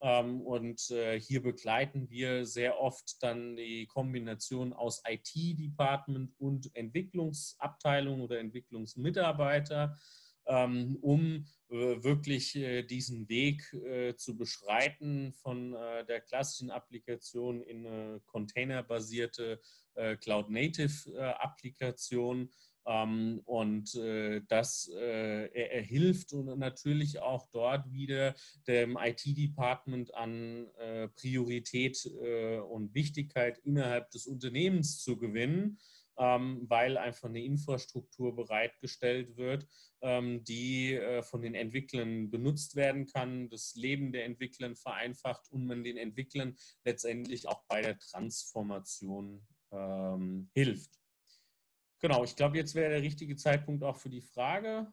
Ähm, und äh, hier begleiten wir sehr oft dann die Kombination aus I T-Department und Entwicklungsabteilung oder Entwicklungsmitarbeiter, ähm, um äh, wirklich äh, diesen Weg äh, zu beschreiten von äh, der klassischen Applikation in eine containerbasierte äh, Cloud-Native-Applikation. Ähm, und äh, das äh, er, er hilft und natürlich auch dort wieder dem I T-Department an äh, Priorität äh, und Wichtigkeit innerhalb des Unternehmens zu gewinnen, ähm, weil einfach eine Infrastruktur bereitgestellt wird, ähm, die äh, von den Entwicklern benutzt werden kann, das Leben der Entwickler vereinfacht und man den Entwicklern letztendlich auch bei der Transformation ähm, hilft. Genau, ich glaube, jetzt wäre der richtige Zeitpunkt auch für die Frage.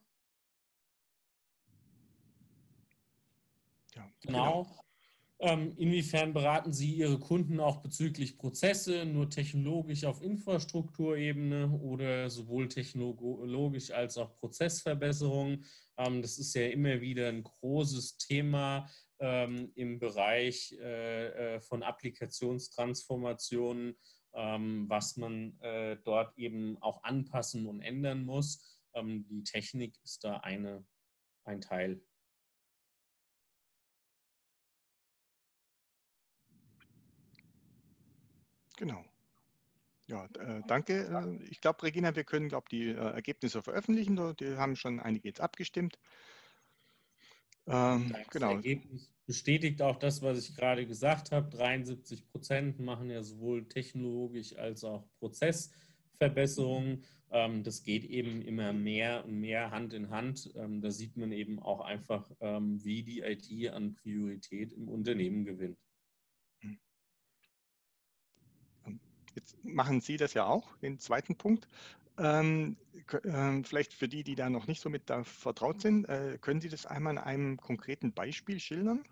Ja, Genau. genau. Ähm, inwiefern beraten Sie Ihre Kunden auch bezüglich Prozesse, nur technologisch auf Infrastrukturebene oder sowohl technologisch als auch Prozessverbesserung? Ähm, das ist ja immer wieder ein großes Thema ähm, im Bereich äh, von Applikationstransformationen, ähm, was man äh, dort eben auch anpassen und ändern muss. Ähm, die Technik ist da eine, ein Teil. Genau. Ja, äh, danke. Äh, ich glaube, Regina, wir können, glaube die äh, Ergebnisse veröffentlichen. Die haben schon einige jetzt abgestimmt. Ähm, Das genau. Ergebnis bestätigt auch das, was ich gerade gesagt habe. dreiundsiebzig Prozent machen ja sowohl technologisch als auch Prozessverbesserungen. Ähm, das geht eben immer mehr und mehr Hand in Hand. Ähm, da sieht man eben auch einfach, ähm, wie die I T an Priorität im Unternehmen gewinnt. Jetzt machen Sie das ja auch, den zweiten Punkt. Ähm, äh, vielleicht für die, die da noch nicht so mit da vertraut sind, äh, können Sie das einmal in einem konkreten Beispiel schildern,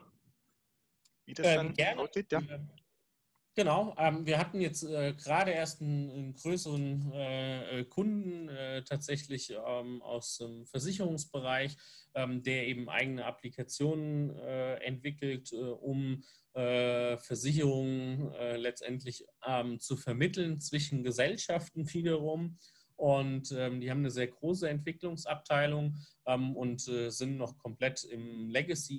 wie das Ähm, dann gerne. aussieht? Ja. Genau, ähm, wir hatten jetzt äh, gerade erst einen, einen größeren äh, Kunden äh, tatsächlich ähm, aus dem Versicherungsbereich, ähm, der eben eigene Applikationen äh, entwickelt, äh, um äh, Versicherungen äh, letztendlich ähm, zu vermitteln zwischen Gesellschaften wiederum. Und ähm, die haben eine sehr große Entwicklungsabteilung ähm, und äh, sind noch komplett im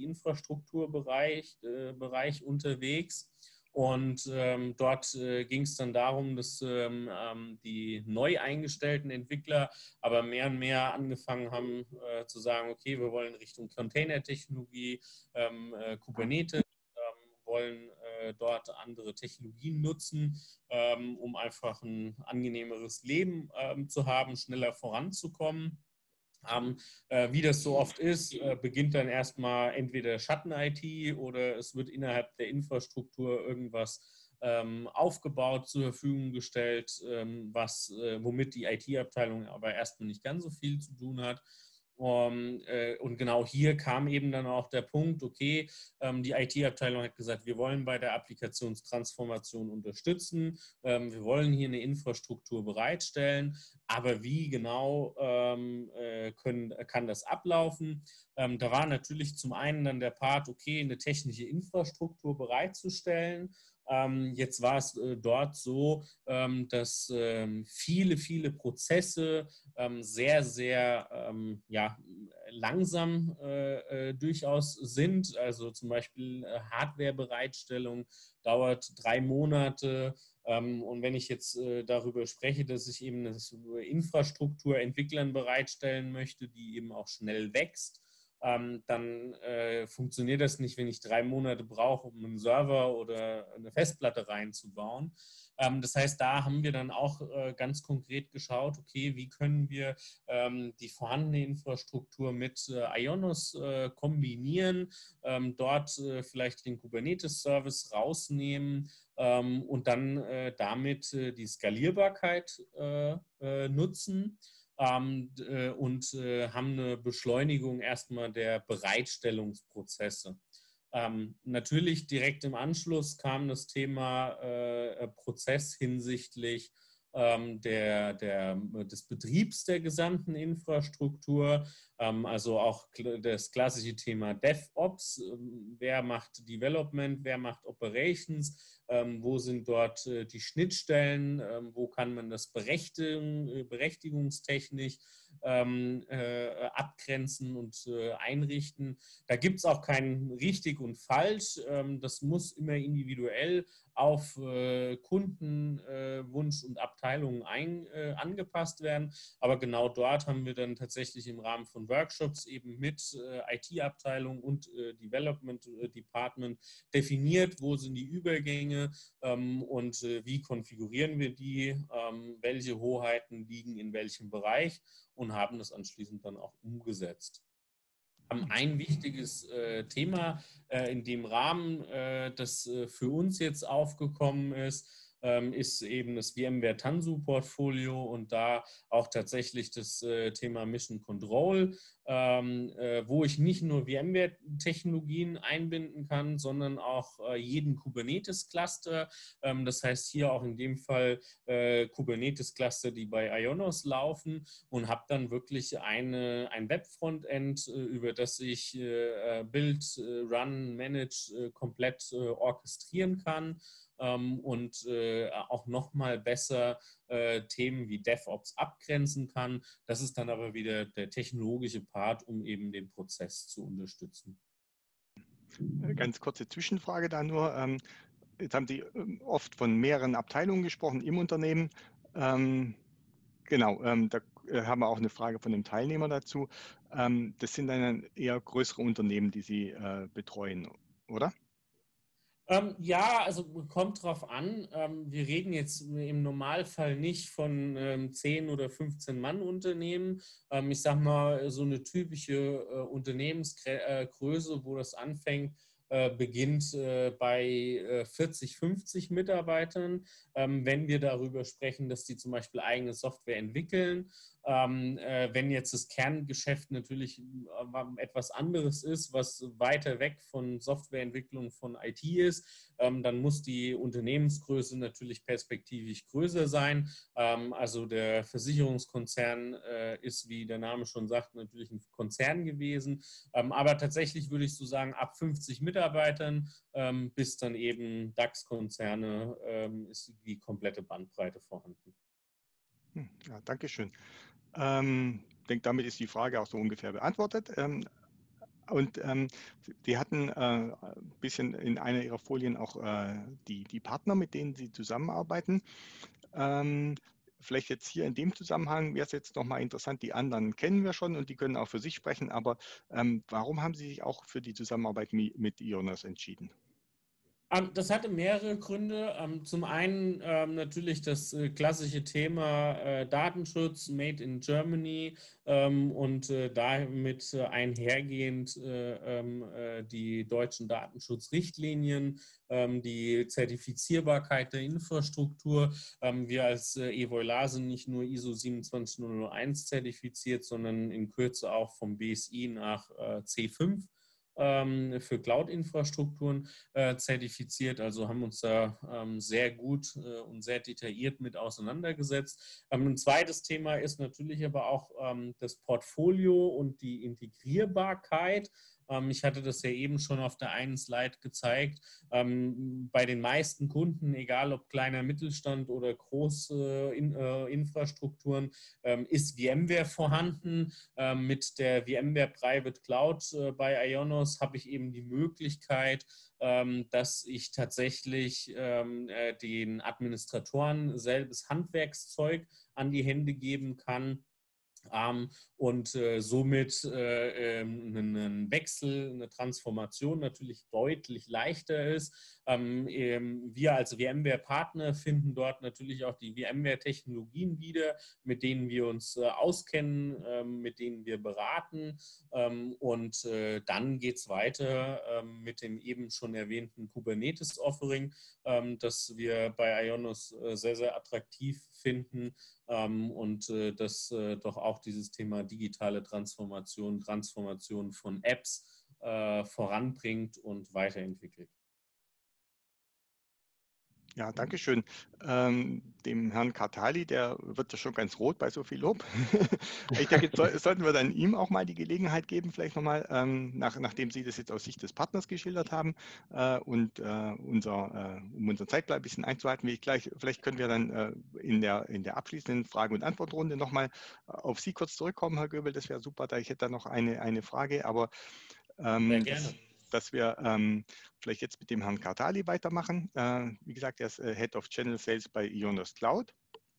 Legacy-Infrastrukturbereich äh, Bereich unterwegs. Und ähm, dort äh, ging es dann darum, dass ähm, ähm, die neu eingestellten Entwickler aber mehr und mehr angefangen haben äh, zu sagen, okay, wir wollen Richtung Container-Technologie, ähm, äh, Kubernetes, ähm, wollen äh, dort andere Technologien nutzen, ähm, um einfach ein angenehmeres Leben ähm, zu haben, schneller voranzukommen. Ähm, äh, wie das so oft ist, äh, beginnt dann erstmal entweder Schatten-I T oder es wird innerhalb der Infrastruktur irgendwas ähm, aufgebaut, zur Verfügung gestellt, ähm, was, äh, womit die I T-Abteilung aber erstmal nicht ganz so viel zu tun hat. Um, äh, und genau hier kam eben dann auch der Punkt, okay, ähm, die I T-Abteilung hat gesagt, wir wollen bei der Applikationstransformation unterstützen, ähm, wir wollen hier eine Infrastruktur bereitstellen, aber wie genau ähm, äh, können, kann das ablaufen? Ähm, da war natürlich zum einen dann der Part, okay, eine technische Infrastruktur bereitzustellen. Ähm, jetzt war es äh, dort so, ähm, dass ähm, viele, viele Prozesse ähm, sehr, sehr ähm, ja, langsam äh, äh, durchaus sind. Also zum Beispiel äh, Hardwarebereitstellung dauert drei Monate. Ähm, und wenn ich jetzt äh, darüber spreche, dass ich eben eine Infrastruktur Entwicklern bereitstellen möchte, die eben auch schnell wächst, ähm, dann äh, funktioniert das nicht, wenn ich drei Monate brauche, um einen Server oder eine Festplatte reinzubauen. Ähm, das heißt, da haben wir dann auch äh, ganz konkret geschaut, okay, wie können wir ähm, die vorhandene Infrastruktur mit äh, Ionos äh, kombinieren, ähm, dort äh, vielleicht den Kubernetes-Service rausnehmen ähm, und dann äh, damit äh, die Skalierbarkeit äh, äh, nutzen. Ähm, äh, und äh, haben eine Beschleunigung erstmal der Bereitstellungsprozesse. Ähm, natürlich direkt im Anschluss kam das Thema äh, Prozess hinsichtlich ähm, der, der, des Betriebs der gesamten Infrastruktur. Ähm, also auch das klassische Thema DevOps. Ähm, wer macht Development, wer macht Operations? Ähm, wo sind dort äh, die Schnittstellen? Ähm, wo kann man das Berechtigung, äh, berechtigungstechnisch ähm, äh, abgrenzen und äh, einrichten? Da gibt es auch kein richtig und falsch. Ähm, das muss immer individuell auf äh, Kundenwunsch äh, und Abteilungen ein, äh, angepasst werden. Aber genau dort haben wir dann tatsächlich im Rahmen von Workshops eben mit äh, I T-Abteilung und äh, Development äh, Department definiert, wo sind die Übergänge ähm, und äh, wie konfigurieren wir die, ähm, welche Hoheiten liegen in welchem Bereich und haben das anschließend dann auch umgesetzt. Ein wichtiges äh, Thema äh, in dem Rahmen, äh, das äh, für uns jetzt aufgekommen ist, ähm, ist eben das VMware Tanzu-Portfolio und da auch tatsächlich das äh, Thema Mission Control, ähm, äh, wo ich nicht nur VMware-Technologien einbinden kann, sondern auch äh, jeden Kubernetes-Cluster. Ähm, das heißt hier auch in dem Fall äh, Kubernetes-Cluster, die bei Ionos laufen und habe dann wirklich eine, ein Web-Frontend, äh, über das ich äh, Build, äh, Run, Manage äh, komplett äh, orchestrieren kann ähm, und äh, auch nochmal besser äh, Themen wie DevOps abgrenzen kann. Das ist dann aber wieder der technologische Part, um eben den Prozess zu unterstützen. Ganz kurze Zwischenfrage da nur. Ähm, jetzt haben Sie ähm, oft von mehreren Abteilungen gesprochen im Unternehmen. Ähm, genau, ähm, da äh, haben wir auch eine Frage von dem Teilnehmer dazu. Ähm, das sind dann eher größere Unternehmen, die Sie äh, betreuen, oder? Ähm, ja, also kommt drauf an. Ähm, wir reden jetzt im Normalfall nicht von ähm, zehn oder fünfzehn Mann Unternehmen. Ähm, ich sag mal, so eine typische äh, Unternehmensgröße, wo das anfängt, äh, beginnt äh, bei äh, vierzig, fünfzig Mitarbeitern. Ähm, wenn wir darüber sprechen, dass die zum Beispiel eigene Software entwickeln. Ähm, äh, wenn jetzt das Kerngeschäft natürlich äh, etwas anderes ist, was weiter weg von Softwareentwicklung von I T ist, ähm, dann muss die Unternehmensgröße natürlich perspektivisch größer sein. Ähm, also der Versicherungskonzern äh, ist, wie der Name schon sagt, natürlich ein Konzern gewesen. Ähm, aber tatsächlich würde ich so sagen, ab fünfzig Mitarbeitern ähm, bis dann eben DAX-Konzerne ähm, ist die komplette Bandbreite vorhanden. Hm, ja, danke schön. Ähm, ich denke, damit ist die Frage auch so ungefähr beantwortet. Ähm, und ähm, die hatten äh, ein bisschen in einer ihrer Folien auch äh, die, die Partner, mit denen Sie zusammenarbeiten. Ähm, vielleicht jetzt hier in dem Zusammenhang wäre es jetzt nochmal interessant, die anderen kennen wir schon und die können auch für sich sprechen, aber ähm, warum haben Sie sich auch für die Zusammenarbeit mi- mit Ionos entschieden? Das hatte mehrere Gründe. Zum einen ähm, natürlich das äh, klassische Thema äh, Datenschutz, Made in Germany ähm, und äh, damit äh, einhergehend äh, ähm, äh, die deutschen Datenschutzrichtlinien, ähm, die Zertifizierbarkeit der Infrastruktur. Ähm, wir als äh, Evolar sind nicht nur I S O siebenundzwanzig null null eins zertifiziert, sondern in Kürze auch vom B S I nach äh, C fünf für Cloud-Infrastrukturen äh, zertifiziert, also haben uns da ähm, sehr gut äh, und sehr detailliert mit auseinandergesetzt. Ähm, ein zweites Thema ist natürlich aber auch ähm, das Portfolio und die Integrierbarkeit. Ähm, ich hatte das ja eben schon auf der einen Slide gezeigt. Ähm, bei den meisten Kunden, egal ob kleiner Mittelstand oder große in, äh, Infrastrukturen, ähm, ist VMware vorhanden. Ähm, mit der VMware Private Cloud äh, bei Ionos habe ich eben die Möglichkeit, ähm, dass ich tatsächlich ähm, äh, den Administratoren selbes Handwerkszeug an die Hände geben kann. Ähm, und äh, somit äh, ähm, ein Wechsel, eine Transformation natürlich deutlich leichter ist. Ähm, ähm, wir als VMware-Partner finden dort natürlich auch die VMware-Technologien wieder, mit denen wir uns äh, auskennen, ähm, mit denen wir beraten. Ähm, und äh, dann geht es weiter ähm, mit dem eben schon erwähnten Kubernetes-Offering, ähm, das wir bei Ionos äh, sehr, sehr attraktiv finden. Ähm, und äh, das äh, doch auch dieses Thema digitale Transformation, Transformation von Apps äh, voranbringt und weiterentwickelt. Ja, danke schön. Ähm, dem Herrn Kartali, der wird ja schon ganz rot bei so viel Lob. Ich denke, jetzt soll, sollten wir dann ihm auch mal die Gelegenheit geben, vielleicht nochmal, ähm, nach, nachdem Sie das jetzt aus Sicht des Partners geschildert haben äh, und äh, unser, äh, um unseren Zeitplan ein bisschen einzuhalten, wie ich gleich, vielleicht können wir dann äh, in, der, in der abschließenden Frage- und Antwortrunde nochmal auf Sie kurz zurückkommen, Herr Göbel. Das wäre super, da ich hätte da noch eine, eine Frage, aber Sehr ähm, gerne. das, dass wir ähm, vielleicht jetzt mit dem Herrn Kartali weitermachen. Äh, wie gesagt, er ist äh, Head of Channel Sales bei Ionos Cloud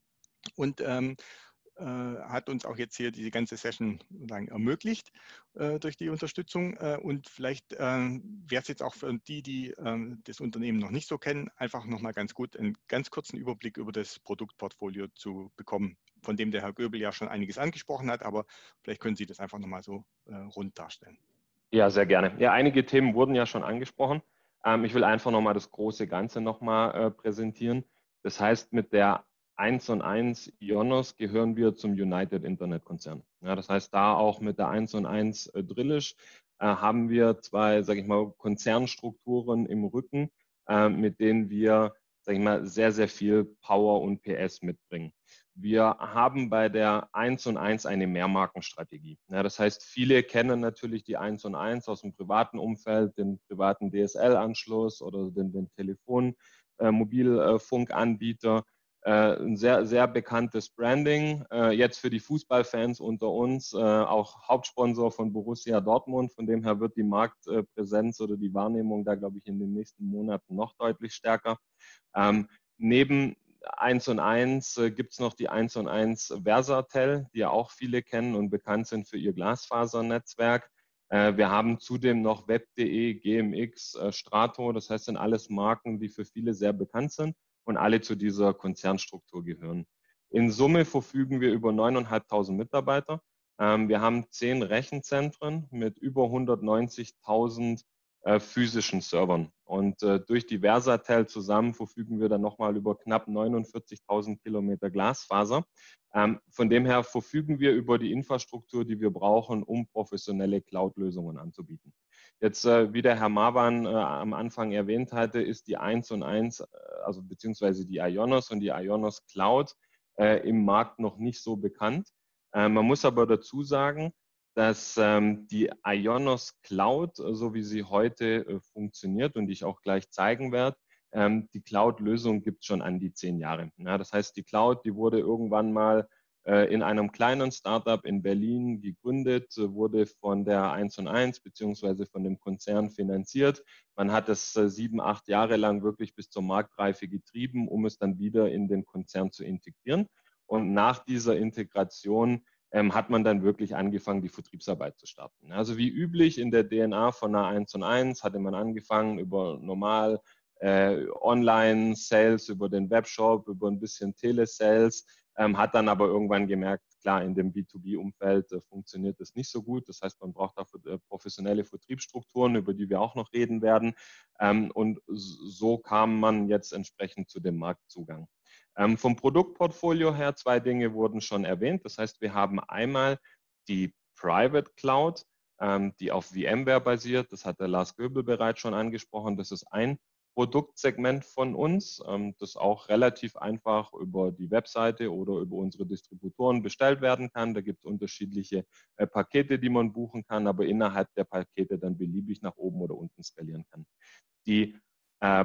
und ähm, äh, hat uns auch jetzt hier diese ganze Session sozusagen ermöglicht äh, durch die Unterstützung. Äh, und vielleicht äh, wäre es jetzt auch für die, die äh, das Unternehmen noch nicht so kennen, einfach nochmal ganz gut einen ganz kurzen Überblick über das Produktportfolio zu bekommen, von dem der Herr Göbel ja schon einiges angesprochen hat, aber vielleicht können Sie das einfach nochmal so äh, rund darstellen. Ja, sehr gerne. Ja, einige Themen wurden ja schon angesprochen. Ähm, ich will einfach nochmal das große Ganze nochmal äh, präsentieren. Das heißt, mit der eins und eins Ionos gehören wir zum United Internet Konzern. Ja, das heißt, da auch mit der eins und eins äh, Drillisch äh, haben wir zwei, sage ich mal, Konzernstrukturen im Rücken, äh, mit denen wir, sage ich mal, sehr, sehr viel Power und P S mitbringen. Wir haben bei der eins und eins eine Mehrmarkenstrategie. Ja, das heißt, viele kennen natürlich die eins und eins aus dem privaten Umfeld, den privaten D S L-Anschluss oder den, den Telefon-, äh, Mobilfunkanbieter. Äh, ein sehr, sehr bekanntes Branding. Äh, jetzt für die Fußballfans unter uns, äh, auch Hauptsponsor von Borussia Dortmund. Von dem her wird die Marktpräsenz oder die Wahrnehmung da, glaube ich, in den nächsten Monaten noch deutlich stärker. Ähm, neben eins und eins äh, gibt es noch die eins und eins Versatel, die ja auch viele kennen und bekannt sind für ihr Glasfasernetzwerk. Äh, wir haben zudem noch web punkt de, G M X, äh, Strato, das heißt, sind alles Marken, die für viele sehr bekannt sind und alle zu dieser Konzernstruktur gehören. In Summe verfügen wir über neuntausendfünfhundert Mitarbeiter. Ähm, wir haben zehn Rechenzentren mit über hundertneunzigtausend äh, physischen Servern. Und äh, durch die Versatel zusammen verfügen wir dann nochmal über knapp neunundvierzigtausend Kilometer Glasfaser. Ähm, von dem her verfügen wir über die Infrastruktur, die wir brauchen, um professionelle Cloud-Lösungen anzubieten. Jetzt, äh, wie der Herr Marwan äh, am Anfang erwähnt hatte, ist die eins und eins, äh, also beziehungsweise die Ionos und die Ionos Cloud äh, im Markt noch nicht so bekannt. Äh, man muss aber dazu sagen, dass ähm, die Ionos Cloud, so wie sie heute äh, funktioniert und die ich auch gleich zeigen werde, ähm, die Cloud-Lösung gibt es schon an die zehn Jahre. Ja, das heißt, die Cloud, die wurde irgendwann mal äh, in einem kleinen Startup in Berlin gegründet, äh, wurde von der eins und eins beziehungsweise von dem Konzern finanziert. Man hat es äh, sieben, acht Jahre lang wirklich bis zur Marktreife getrieben, um es dann wieder in den Konzern zu integrieren. Und nach dieser Integration ähm, hat man dann wirklich angefangen, die Vertriebsarbeit zu starten. Also wie üblich in der D N A von einer eins und eins hatte man angefangen über normal äh, Online-Sales, über den Webshop, über ein bisschen Telesales, ähm, hat dann aber irgendwann gemerkt, klar, in dem B zwei B-Umfeld äh, funktioniert das nicht so gut. Das heißt, man braucht dafür äh, professionelle Vertriebsstrukturen, über die wir auch noch reden werden. Ähm, und so kam man jetzt entsprechend zu dem Marktzugang. Ähm, vom Produktportfolio her, zwei Dinge wurden schon erwähnt. Das heißt, wir haben einmal die Private Cloud, ähm, die auf VMware basiert. Das hat der Lars Göbel bereits schon angesprochen. Das ist ein Produktsegment von uns, ähm, das auch relativ einfach über die Webseite oder über unsere Distributoren bestellt werden kann. Da gibt es unterschiedliche äh, Pakete, die man buchen kann, aber innerhalb der Pakete dann beliebig nach oben oder unten skalieren kann. Die äh,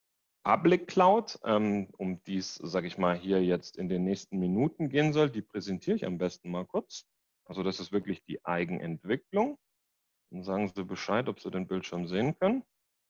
Public Cloud, ähm, um die es, sage ich mal, hier jetzt in den nächsten Minuten gehen soll, die präsentiere ich am besten mal kurz. Also das ist wirklich die Eigenentwicklung. Dann sagen Sie Bescheid, ob Sie den Bildschirm sehen können.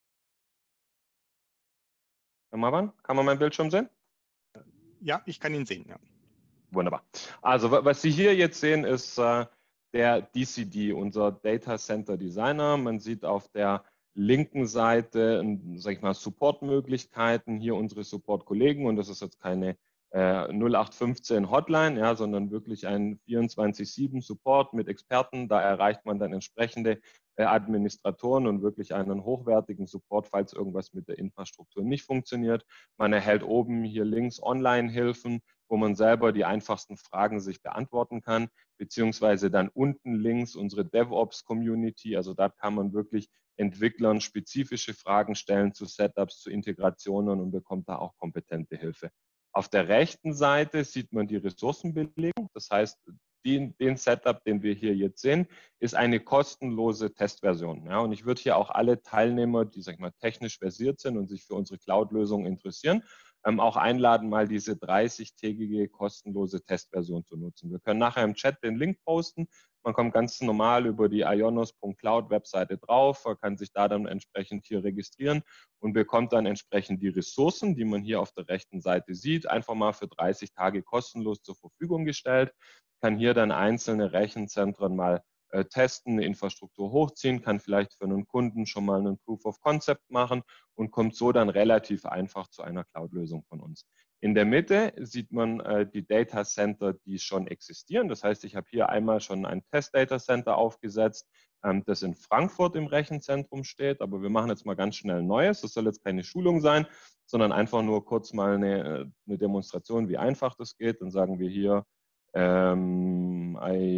Herr Marwan, kann man meinen Bildschirm sehen? Ja, ich kann ihn sehen, ja. Wunderbar. Also was Sie hier jetzt sehen, ist äh, der D C D, unser Data Center Designer. Man sieht auf der linken Seite, sag ich mal, Support-Möglichkeiten, hier unsere Support-Kollegen, und das ist jetzt keine äh, null acht fünfzehn Hotline, ja, sondern wirklich ein vierundzwanzig sieben Support mit Experten. Da erreicht man dann entsprechende äh, Administratoren und wirklich einen hochwertigen Support, falls irgendwas mit der Infrastruktur nicht funktioniert. Man erhält oben hier links Online-Hilfen, wo man selber die einfachsten Fragen sich beantworten kann, beziehungsweise dann unten links unsere DevOps-Community. Also da kann man wirklich Entwicklern spezifische Fragen stellen zu Setups, zu Integrationen und bekommt da auch kompetente Hilfe. Auf der rechten Seite sieht man die Ressourcenbelegung. Das heißt, den, den Setup, den wir hier jetzt sehen, ist eine kostenlose Testversion. Ja, und ich würde hier auch alle Teilnehmer, die sag ich mal, technisch versiert sind und sich für unsere Cloud-Lösung interessieren, ähm, auch einladen, mal diese dreißigtägige kostenlose Testversion zu nutzen. Wir können nachher im Chat den Link posten. Man kommt ganz normal über die ionos Punkt cloud Webseite drauf, kann sich da dann entsprechend hier registrieren und bekommt dann entsprechend die Ressourcen, die man hier auf der rechten Seite sieht, einfach mal für dreißig Tage kostenlos zur Verfügung gestellt, kann hier dann einzelne Rechenzentren mal äh, testen, eine Infrastruktur hochziehen, kann vielleicht für einen Kunden schon mal einen Proof of Concept machen und kommt so dann relativ einfach zu einer Cloud-Lösung von uns. In der Mitte sieht man äh, die Data Center, die schon existieren. Das heißt, ich habe hier einmal schon ein Test-Data Center aufgesetzt, ähm, das in Frankfurt im Rechenzentrum steht. Aber wir machen jetzt mal ganz schnell ein neues. Das soll jetzt keine Schulung sein, sondern einfach nur kurz mal eine, eine Demonstration, wie einfach das geht. Dann sagen wir hier ähm,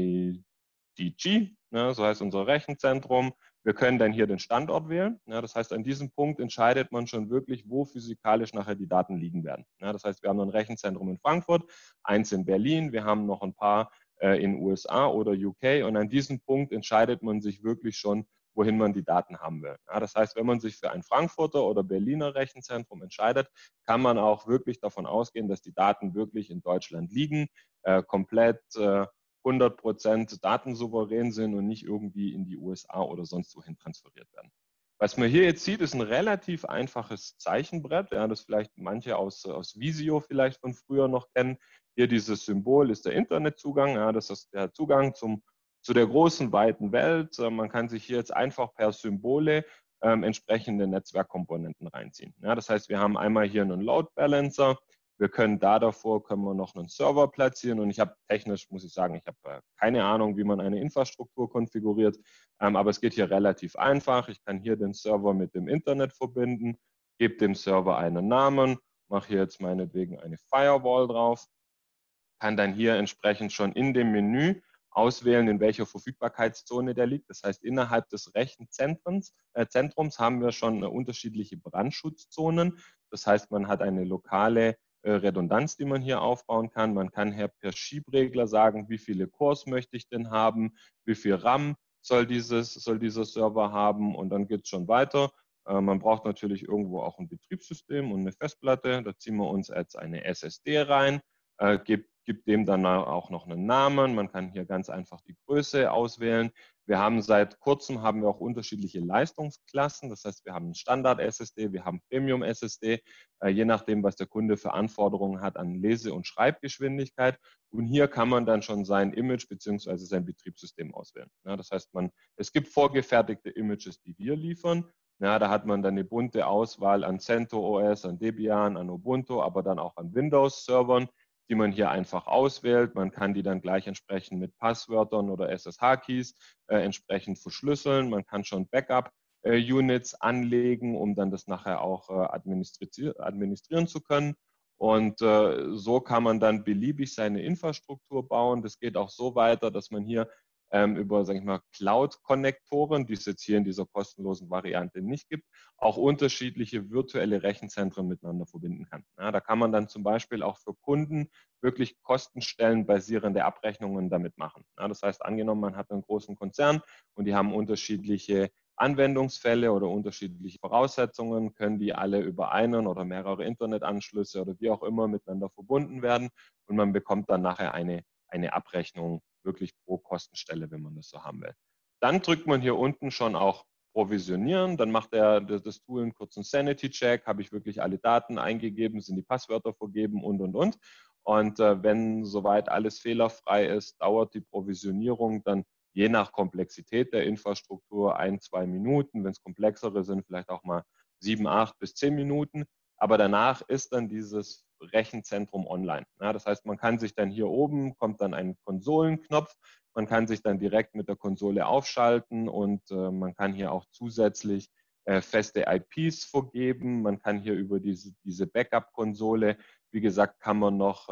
I D G, ne, so heißt unser Rechenzentrum. Wir können dann hier den Standort wählen. Ja, das heißt, an diesem Punkt entscheidet man schon wirklich, wo physikalisch nachher die Daten liegen werden. Ja, das heißt, wir haben ein Rechenzentrum in Frankfurt, eins in Berlin, wir haben noch ein paar äh, in U S A oder U K und an diesem Punkt entscheidet man sich wirklich schon, wohin man die Daten haben will. Ja, das heißt, wenn man sich für ein Frankfurter oder Berliner Rechenzentrum entscheidet, kann man auch wirklich davon ausgehen, dass die Daten wirklich in Deutschland liegen, äh, komplett äh, hundert Prozent datensouverän sind und nicht irgendwie in die U S A oder sonst wohin transferiert werden. Was man hier jetzt sieht, ist ein relativ einfaches Zeichenbrett, ja, das vielleicht manche aus, aus Visio vielleicht von früher noch kennen. Hier dieses Symbol ist der Internetzugang, ja, das ist der Zugang zum, zu der großen, weiten Welt. Man kann sich hier jetzt einfach per Symbole ähm, entsprechende Netzwerkkomponenten reinziehen. Ja, das heißt, wir haben einmal hier einen Load Balancer. Wir können da davor, können wir noch einen Server platzieren und ich habe technisch, muss ich sagen, ich habe keine Ahnung, wie man eine Infrastruktur konfiguriert, ähm, aber es geht hier relativ einfach. Ich kann hier den Server mit dem Internet verbinden, gebe dem Server einen Namen, mache hier jetzt meinetwegen eine Firewall drauf, kann dann hier entsprechend schon in dem Menü auswählen, in welcher Verfügbarkeitszone der liegt. Das heißt, innerhalb des Rechenzentrums äh, Zentrums haben wir schon äh, unterschiedliche Brandschutzzonen. Das heißt, man hat eine lokale Redundanz, die man hier aufbauen kann. Man kann hier per Schiebregler sagen, wie viele Cores möchte ich denn haben, wie viel RAM soll, dieses, soll dieser Server haben und dann geht es schon weiter. Äh, man braucht natürlich irgendwo auch ein Betriebssystem und eine Festplatte. Da ziehen wir uns jetzt eine S S D rein, äh, gibt, gibt dem dann auch noch einen Namen. Man kann hier ganz einfach die Größe auswählen. Wir haben seit kurzem haben wir auch unterschiedliche Leistungsklassen. Das heißt, wir haben einen Standard-S S D, wir haben Premium-S S D, äh, je nachdem, was der Kunde für Anforderungen hat an Lese- und Schreibgeschwindigkeit. Und hier kann man dann schon sein Image bzw. sein Betriebssystem auswählen. Ja, das heißt, man, es gibt vorgefertigte Images, die wir liefern. Ja, da hat man dann eine bunte Auswahl an CentOS, an Debian, an Ubuntu, aber dann auch an Windows-Servern, die man hier einfach auswählt. Man kann die dann gleich entsprechend mit Passwörtern oder S S H-Keys äh, entsprechend verschlüsseln. Man kann schon Backup-Units äh, anlegen, um dann das nachher auch äh, administri administrieren zu können. Und äh, so kann man dann beliebig seine Infrastruktur bauen. Das geht auch so weiter, dass man hier ähm, über, sag ich mal, Cloud-Konnektoren, die es jetzt hier in dieser kostenlosen Variante nicht gibt, auch unterschiedliche virtuelle Rechenzentren miteinander verbinden kann. Ja, da kann man dann zum Beispiel auch für Kunden wirklich kostenstellenbasierende Abrechnungen damit machen. Ja, das heißt, angenommen, man hat einen großen Konzern und die haben unterschiedliche Anwendungsfälle oder unterschiedliche Voraussetzungen, können die alle über einen oder mehrere Internetanschlüsse oder wie auch immer miteinander verbunden werden und man bekommt dann nachher eine, eine Abrechnung wirklich pro Kostenstelle, wenn man das so haben will. Dann drückt man hier unten schon auch provisionieren, dann macht er das Tool einen kurzen Sanity-Check, habe ich wirklich alle Daten eingegeben, sind die Passwörter vergeben und, und, und. Und äh, wenn soweit alles fehlerfrei ist, dauert die Provisionierung dann je nach Komplexität der Infrastruktur ein, zwei Minuten. Wenn es komplexere sind, vielleicht auch mal sieben, acht bis zehn Minuten. Aber danach ist dann dieses Rechenzentrum online. Ja, das heißt, man kann sich dann hier oben, kommt dann ein Konsolenknopf, man kann sich dann direkt mit der Konsole aufschalten und äh, man kann hier auch zusätzlich äh, feste I Ps vergeben. Man kann hier über diese, diese Backup-Konsole, wie gesagt, kann man noch äh,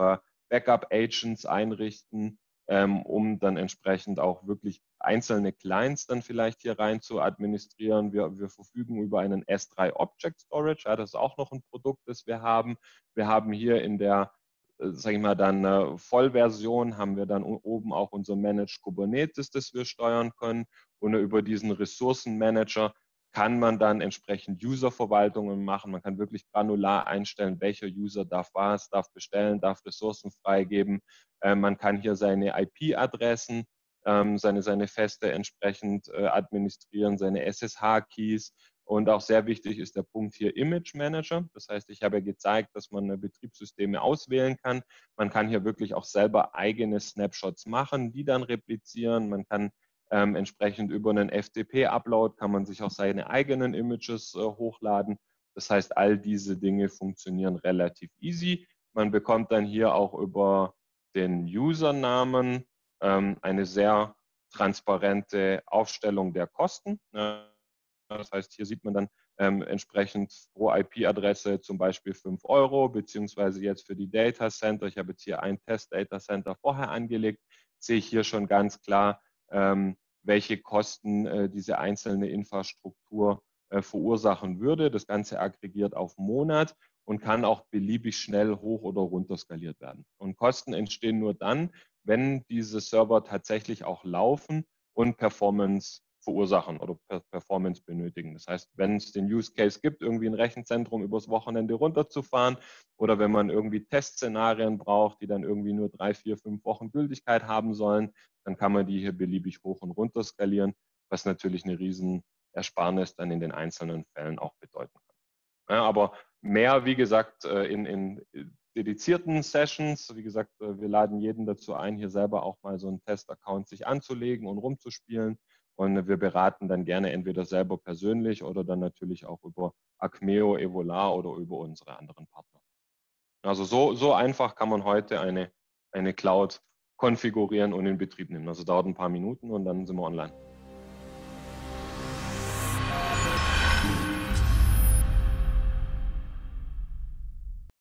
Backup-Agents einrichten, ähm, um dann entsprechend auch wirklich einzelne Clients dann vielleicht hier rein zu administrieren. Wir, wir verfügen über einen S drei Object Storage, ja, das ist auch noch ein Produkt, das wir haben. Wir haben hier in der, äh, sage ich mal, dann äh, Vollversion haben wir dann oben auch unser Managed Kubernetes, das wir steuern können. Und über diesen Ressourcenmanager kann man dann entsprechend User-Verwaltungen machen. Man kann wirklich granular einstellen, welcher User darf was, darf bestellen, darf Ressourcen freigeben. Äh, man kann hier seine I P-Adressen, ähm, seine, seine Feste entsprechend äh, administrieren, seine S S H-Keys. Und auch sehr wichtig ist der Punkt hier Image Manager. Das heißt, ich habe ja gezeigt, dass man Betriebssysteme auswählen kann. Man kann hier wirklich auch selber eigene Snapshots machen, die dann replizieren. Man kann Ähm, entsprechend über einen F T P-Upload kann man sich auch seine eigenen Images äh, hochladen. Das heißt, all diese Dinge funktionieren relativ easy. Man bekommt dann hier auch über den Usernamen ähm, eine sehr transparente Aufstellung der Kosten. Das heißt, hier sieht man dann ähm, entsprechend pro I P-Adresse zum Beispiel fünf Euro, beziehungsweise jetzt für die Data Center. Ich habe jetzt hier ein Test-Data Center vorher angelegt, sehe ich hier schon ganz klar, Ähm, welche Kosten äh, diese einzelne Infrastruktur äh, verursachen würde. Das Ganze aggregiert auf Monat und kann auch beliebig schnell hoch oder runter skaliert werden. Und Kosten entstehen nur dann, wenn diese Server tatsächlich auch laufen und Performance verursachen oder Performance benötigen. Das heißt, wenn es den Use Case gibt, irgendwie ein Rechenzentrum übers Wochenende runterzufahren oder wenn man irgendwie Testszenarien braucht, die dann irgendwie nur drei, vier, fünf Wochen Gültigkeit haben sollen, dann kann man die hier beliebig hoch und runter skalieren, was natürlich eine riesen Ersparnis dann in den einzelnen Fällen auch bedeuten kann. Ja, aber mehr, wie gesagt, in, in dedizierten Sessions. Wie gesagt, wir laden jeden dazu ein, hier selber auch mal so einen Test-Account sich anzulegen und rumzuspielen. Und wir beraten dann gerne entweder selber persönlich oder dann natürlich auch über Acmeo, Evolar oder über unsere anderen Partner. Also so, so einfach kann man heute eine, eine Cloud konfigurieren und in Betrieb nehmen. Also dauert ein paar Minuten und dann sind wir online.